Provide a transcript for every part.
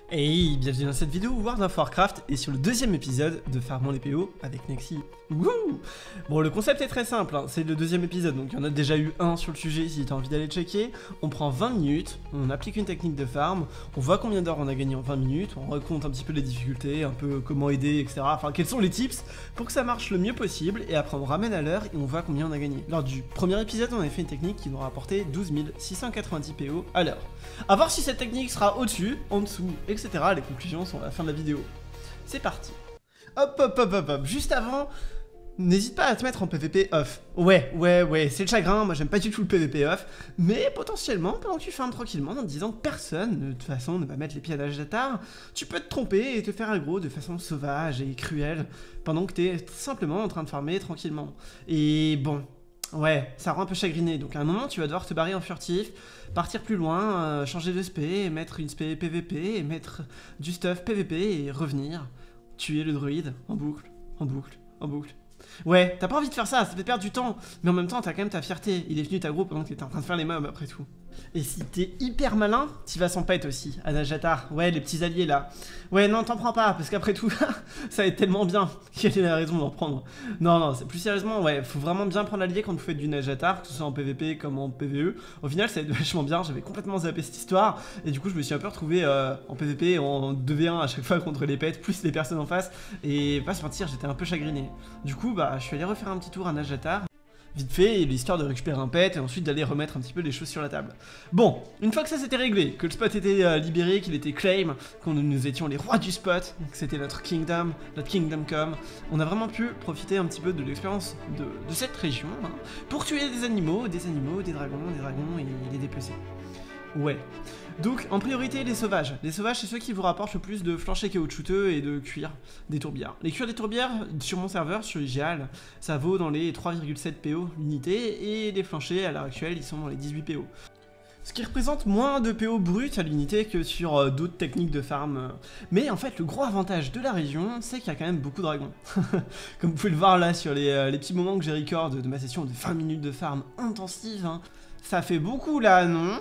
Hey, bienvenue dans cette vidéo World of Warcraft et sur le deuxième épisode de Farmons les PO avec Nexi. Wouhou! Bon, le concept est très simple, hein. C'est le deuxième épisode, donc il y en a déjà eu un sur le sujet si tu as envie d'aller checker. On prend 20 minutes, on applique une technique de farm, on voit combien d'heures on a gagné en 20 minutes, on raconte un petit peu les difficultés, un peu comment aider, etc. Enfin, quels sont les tips pour que ça marche le mieux possible, et après on ramène à l'heure et on voit combien on a gagné. Lors du premier épisode, on a fait une technique qui nous a rapporté 12 690 PO à l'heure. A voir si cette technique sera au-dessus, en dessous, etc. Les conclusions sont à la fin de la vidéo. C'est parti. Hop, juste avant, n'hésite pas à te mettre en PVP off. Ouais, c'est le chagrin, moi j'aime pas du tout le PVP off, mais potentiellement, pendant que tu farmes tranquillement, en te disant que personne, de toute façon, ne va mettre les pieds à l'Ajdatar, tu peux te tromper et te faire aggro de façon sauvage et cruelle, pendant que t'es simplement en train de farmer tranquillement. Et bon... ouais, ça rend un peu chagriné, donc à un moment tu vas devoir te barrer en furtif, partir plus loin, changer de spé, mettre une spé PVP, et mettre du stuff PVP et revenir, tuer le druide en boucle, en boucle, en boucle. Ouais, t'as pas envie de faire ça fait perdre du temps, mais en même temps t'as quand même ta fierté, il est venu t'aggro pendant que t'étais en train de faire les mobs après tout. Et si t'es hyper malin, t'y vas sans pète aussi, Anajatar, ouais, les petits alliés là. Ouais, non, t'en prends pas, parce qu'après tout, ça va être tellement bien, quelle est la raison d'en prendre. Non, c'est plus sérieusement, ouais, faut vraiment bien prendre l'allié quand vous faites du Najatar, que ce soit en PVP comme en PVE. Au final, ça va être vachement bien, j'avais complètement zappé cette histoire, et du coup, je me suis un peu retrouvé en PVP en 2v1 à chaque fois contre les pets, plus les personnes en face, et pas se mentir, j'étais un peu chagriné. Du coup, bah, je suis allé refaire un petit tour à Najatar, vite fait, l'histoire de récupérer un pet et ensuite d'aller remettre un petit peu les choses sur la table. Bon, une fois que ça s'était réglé, que le spot était libéré, qu'il était claim, qu'on nous étions les rois du spot, que c'était notre kingdom come, on a vraiment pu profiter un petit peu de l'expérience de cette région hein, pour tuer des animaux, des dragons et les dépecer. Ouais. Donc, en priorité, les sauvages. Les sauvages, c'est ceux qui vous rapportent le plus de flanchers caoutchouteux et de cuir des tourbières. Les cuirs des tourbières, sur mon serveur, sur IGAL, ça vaut dans les 3,7 PO l'unité, et les flanchers, à l'heure actuelle, ils sont dans les 18 PO. Ce qui représente moins de PO brut à l'unité que sur d'autres techniques de farm. Mais en fait, le gros avantage de la région, c'est qu'il y a quand même beaucoup de dragons. Comme vous pouvez le voir là, sur les petits moments que j'ai record de ma session de 20 minutes de farm intensive, hein. Ça fait beaucoup là, non?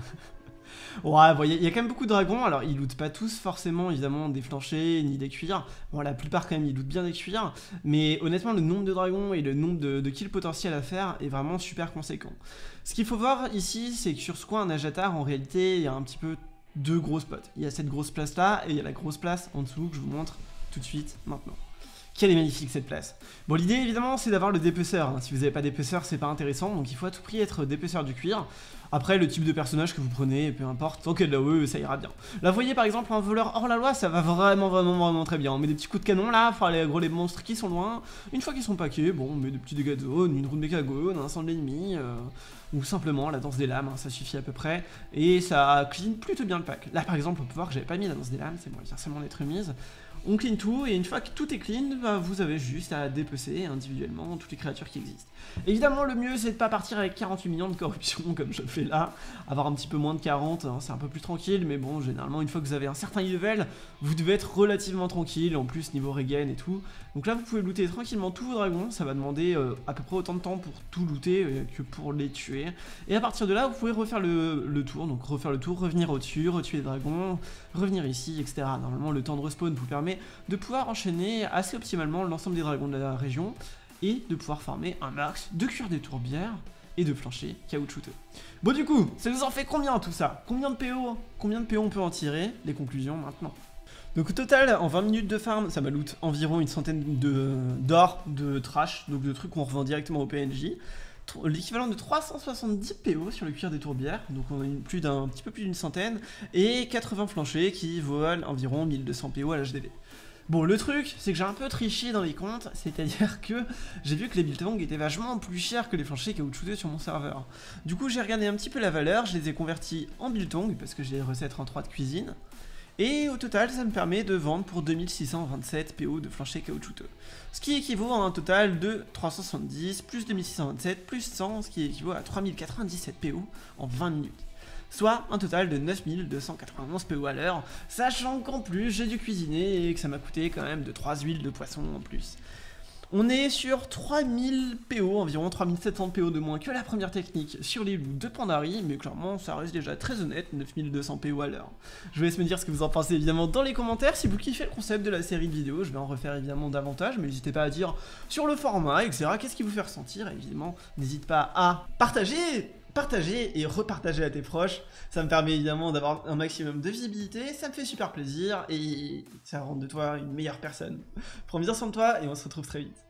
Ouais, bon, il y a quand même beaucoup de dragons, alors ils lootent pas tous forcément évidemment des flanchers ni des cuirs, bon la plupart quand même ils lootent bien des cuirs, mais honnêtement le nombre de dragons et le nombre de kills potentiels à faire est vraiment super conséquent. Ce qu'il faut voir ici, c'est que sur ce coin Najatar en réalité il y a un petit peu deux gros spots, il y a cette grosse place là et il y a la grosse place en dessous que je vous montre tout de suite maintenant. Quelle est magnifique cette place. Bon, l'idée évidemment c'est d'avoir le dépeceur, hein. Si vous n'avez pas dépeceur c'est pas intéressant, donc il faut à tout prix être dépeceur du cuir. Après le type de personnage que vous prenez, peu importe, tant qu'elle là ça ira bien. Là vous voyez par exemple un voleur hors la loi, ça va vraiment très bien. On met des petits coups de canon là, pour aller aggro les monstres qui sont loin. Une fois qu'ils sont paqués, bon on met des petits dégâts de zone, une roue de mécagone, un sang de l'ennemi, ou simplement la danse des lames, hein, ça suffit à peu près. Et ça clean plutôt bien le pack. Là par exemple on peut voir que j'avais pas mis la danse des lames, c'est bon, elle vient seulement d'être mise. On clean tout, et une fois que tout est clean, bah, vous avez juste à dépecer individuellement toutes les créatures qui existent. Évidemment, le mieux, c'est de pas partir avec 48 millions de corruption, comme je le fais là. Avoir un petit peu moins de 40, hein, c'est un peu plus tranquille, mais bon, généralement, une fois que vous avez un certain level, vous devez être relativement tranquille, en plus, niveau regen et tout. Donc là, vous pouvez looter tranquillement tous vos dragons, ça va demander à peu près autant de temps pour tout looter que pour les tuer. Et à partir de là, vous pouvez refaire le tour, donc refaire le tour, revenir au-dessus, retuer les dragons, revenir ici, etc. Normalement, le temps de respawn vous permet de pouvoir enchaîner assez optimalement l'ensemble des dragons de la région et de pouvoir farmer un max de cuir des tourbières et de flancher caoutchouteux. Bon du coup, ça nous en fait combien tout ça? Combien de PO on peut en tirer? Les conclusions maintenant. Donc au total, en 20 minutes de farm, ça m'a loot environ une centaine d'or, de trash, donc de trucs qu'on revend directement au PNJ. L'équivalent de 370 PO sur le cuir des tourbières, donc on a un petit peu plus d'une centaine, et 80 flanchers qui volent environ 1200 PO à l'HDV. Bon, le truc, c'est que j'ai un peu triché dans les comptes, c'est-à-dire que j'ai vu que les biltongs étaient vachement plus chers que les flanchers caoutchoutés sur mon serveur. Du coup, j'ai regardé un petit peu la valeur, je les ai convertis en biltongs, parce que j'ai les recettes en 3 de cuisine, et au total, ça me permet de vendre pour 2627 PO de flanchers caoutchouteux. Ce qui équivaut à un total de 370 plus 2627 plus 100, ce qui équivaut à 3097 PO en 20 minutes. Soit un total de 9291 PO à l'heure, sachant qu'en plus j'ai dû cuisiner et que ça m'a coûté quand même de 3 huiles de poisson en plus. On est sur 3000 PO, environ 3700 PO de moins que la première technique sur les loups de Pandari, mais clairement ça reste déjà très honnête, 9200 PO à l'heure. Je vous laisse me dire ce que vous en pensez évidemment dans les commentaires. Si vous kiffez le concept de la série de vidéos, je vais en refaire évidemment davantage, mais n'hésitez pas à dire sur le format, etc. Qu'est-ce qui vous fait ressentir, évidemment. N'hésite pas à partager et repartager à tes proches, ça me permet évidemment d'avoir un maximum de visibilité, ça me fait super plaisir et ça rend de toi une meilleure personne. Prends bien soin de toi et on se retrouve très vite.